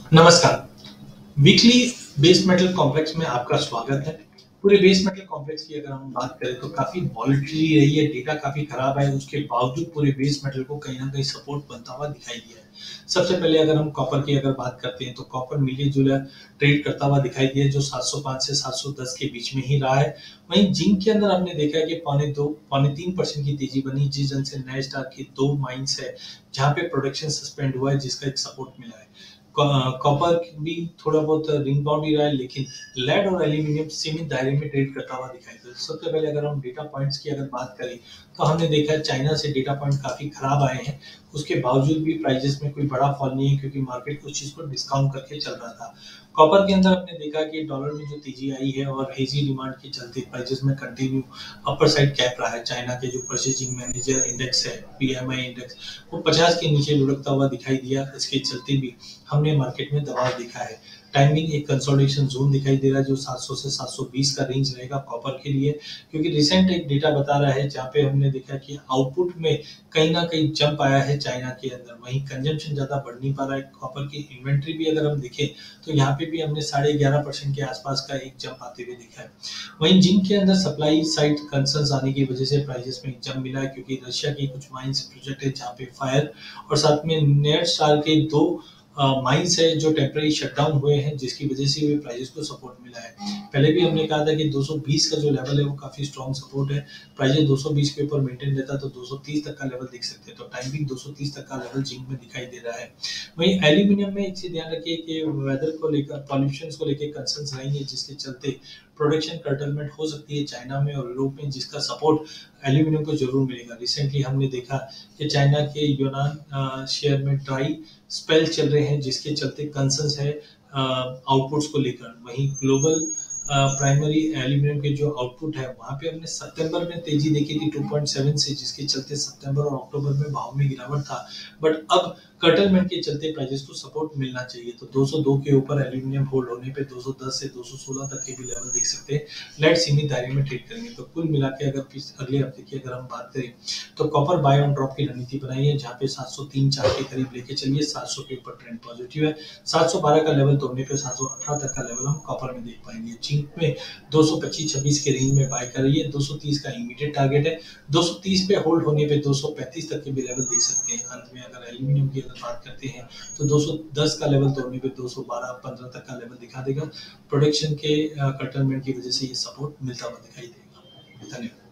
नमस्कार। Weekly base metal complex में आपका स्वागत है। पूरे बेस मेटल कॉम्प्लेक्स की अगर हम बात करें तो काफ़ी वॉलेटिलिटी रही है, डेटा काफ़ी खराब है, उसके बावजूद पूरे बेस मेटल को कहीं न कहीं सपोर्ट बनता हुआ दिखाई दिया है। सबसे पहले अगर हम कॉपर की अगर बात करते हैं तो कॉपर मिलिए-जुलिए ट्रेड करता हुआ दिखाई दिया है, जो 705 से 710 के बीच में ही रहा है। वहीं जिंक के अंदर हमने देखा है कि पौने 3% की तेजी बनी, जिस जन से नए स्टार की 2 माइन्स है, जहाँ पे प्रोडक्शन सस्पेंड हुआ है, जिसका एक सपोर्ट मिला है। कॉपर भी थोड़ा बहुत रिंग बाउंड ही रहा है, लेकिन लेड और एल्यूमिनियम सीमित दायरे में ट्रेड करता हुआ दिखाई दे। सबसे पहले अगर हम डेटा पॉइंट्स की अगर बात करें तो हमने देखा है चाइना से डेटा पॉइंट काफी खराब आए हैं। उसके बावजूद भी प्राइजेस में कोई बड़ा फॉल नहीं है, क्योंकि मार्केट उस चीज को डिस्काउंट करके चल रहा था। कॉपर के अंदर हमने देखा कि डॉलर में जो तेजी आई है और हेजी डिमांड के चलते प्राइजेस में कंटिन्यू अपर साइड कैप रहा है। चाइना के जो परचेजिंग मैनेजर इंडेक्स है, पीएमआई इंडेक्स, वो 50 के नीचे लुढ़कता हुआ दिखाई दिया। इसके चलते भी हमने मार्केट में दबाव देखा है। टाइमिंग एक कंसोलिडेशन जोन दिखाई दे रहा है, जो 700 से 720 का रेंज रहेगा कॉपर के लिए, क्योंकि रिसेंट एक डेटा बता रहा है जहाँ पे हमने देखा कि आउटपुट में कहीं ना कहीं जंप आया है चाइना के अंदर। वहीं कंजम्पशन ज्यादा बढ़ नहीं पा रहा है। कॉपर की इन्वेंट्री भी अगर हम देखें तो यहाँ पे भी हमने 11.5% के आसपास का एक जंप आते हुए देखा है। वहीं जिंक के अंदर सप्लाई साइड कंसर्न्स आने की वजह से प्राइसेस में एक जंप मिला है, क्योंकि रशिया की कुछ माइंस प्रोजेक्ट है जहाँ पे फायर और साथ में नेट स्टार के 2 माइंस है जो टेम्पररी शटडाउन हुए हैं, जिसकी वजह से भी प्राइसेस को सपोर्ट मिला है। पहले भी हमने कहा था कि 220 का जो लेवल है वो काफी स्ट्रॉन्ग सपोर्ट है। प्राइसेस 220 के ऊपर मेंटेन रहता तो 230 तक का लेवल देख सकते हैं। तो टाइमिंग 230 तक का लेवल जिंक में दिखाई दे रहा है। वहीं एल्यूमिनियम में एक चीज ध्यान रखिए कि वेदर को लेकर, पॉल्यूशन को लेकर कंसर्न्स रहेंगे, जिसके चलते प्रोडक्शन कर्टलमेंट हो सकती है चाइना में और यूरोप में, जिसका सपोर्ट एल्यूमिनियम को जरूर मिलेगा। रिसेंटली हमने देखा कि चाइना के यूनान शेयर में ड्राई स्पेल चल रहे हैं, जिसके चलते कंसर्न्स है आउटपुट्स को लेकर। वहीं ग्लोबल प्राइमरी एल्यूमिनियम के जो आउटपुट है वहां पे हमने सितंबर में तेजी देखी थी 2.7 से, जिसके चलते सितंबर और अक्टूबर में भाव में गिरावट था। बट अब कर्टलमेंट के चलते प्राइसेस को सपोर्ट मिलना चाहिए, तो 202 के ऊपर एल्यूमिनियम होल्ड होने पे 210 से 216 तक के भी लेवल देख सकते हैं। लेट सीमित दायरे में ट्रेड करेंगे। तो कुल मिला के अगर अगले हफ्ते की अगर हम बात करें तो कॉपर बाय ऑन ड्रॉप की रणनीति बनाई है, जहाँ पे 703-4 के करीब लेके चलिए। 700 के ऊपर ट्रेंड पॉजिटिव है। 712 का लेवल तोड़ने पे 718 तक का लेवल हम कॉपर में देख पाएंगे। जिंक में 225-26 के रेंज में बाय करिए। 230 का इमीडिएट टारगेट है। 230 पे होल्ड होने पे 235 तक के भी लेवल देख सकते हैं। अंत में अगर एल्यूमिनियम की अगर बात करते हैं तो 210 का लेवल तोड़ने पे 212-15 तक का लेवल दिखा देगा। प्रोडक्शन के कर्टलमेंट की वजह से ये सपोर्ट मिलता हुआ दिखाई देगा। धन्यवाद।